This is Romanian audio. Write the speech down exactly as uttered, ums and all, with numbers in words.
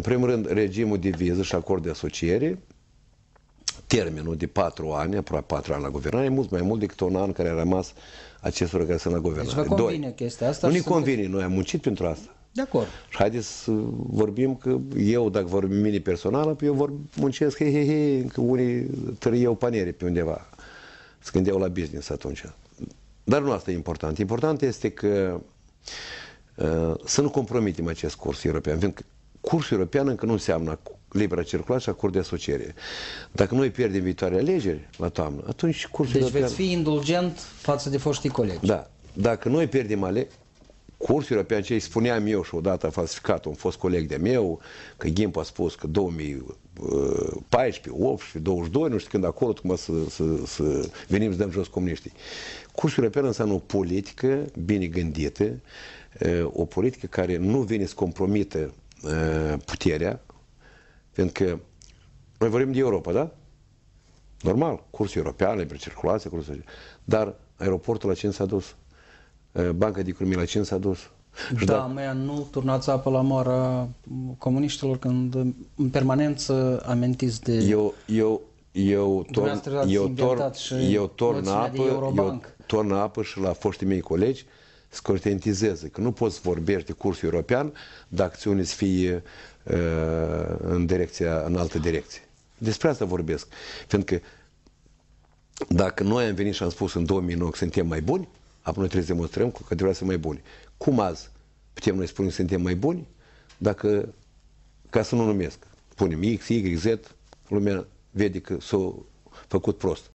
în primul rând, regimul de viză și acord de asociere, termenul de patru ani, aproape patru ani la guvernare, e mult mai mult decât un an care a rămas acestor care sunt la guvernare. Deci vă convine Doi, chestia asta? nu ne sunteți... convine, noi am muncit pentru asta. De acord. Și haideți să vorbim că eu, dacă vorbim mine personală, eu vor muncesc, he, he, he, că unii tăriau panere pe undeva. Se gândeau la business atunci. Dar nu asta e important. Important este că uh, să nu compromitem acest curs european. Pentru că cursul european încă nu înseamnă libera circulație și acord de asociere. Dacă noi pierdem viitoare alegeri la toamnă, atunci cursul Deci european... veți fi indulgent față de foștii colegi. Da. Dacă noi pierdem ale... cursul european, ce îi spuneam eu și odată a falsificat un fost coleg de meu, că Ghimp a spus că două mii paisprezece, optsprezece, douăzeci și doi, nu știu când acolo, cum să, să, să venim să dăm jos comuniștii. Cursul european înseamnă o politică bine gândită, o politică care nu vine să compromită puterea, pentru că noi vorbim de Europa, da? Normal, cursul european, liber circulație, cursul... dar aeroportul la cine s-a dus? Banca de economie la cine s-a dus? Da, da, mea, nu turnați apă la moara comuniștilor când în permanență amintiți de... Eu, eu, eu, torn, eu, torn, eu, torn apă, eu torn apă și la foștii mei colegi să conștientizeze că nu poți vorbești de cursul european dacă acțiunile să fie uh, în, direcția, în altă direcție. Despre asta vorbesc. Pentru că dacă noi am venit și am spus în două mii nouă că suntem mai buni, apoi noi trebuie să demonstrăm că trebuie să fim mai buni. Cum azi putem noi spune că suntem mai buni dacă, ca să nu numesc, punem X, Y, Z, lumea vede că s-a făcut prost.